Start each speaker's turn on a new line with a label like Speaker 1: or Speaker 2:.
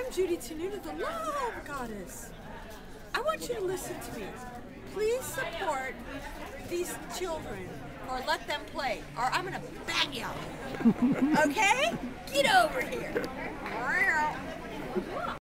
Speaker 1: I'm Judy Tenuta, the love goddess. I want you to listen to me. Please support these children or let them play, or I'm gonna bat you. Okay? Get over here.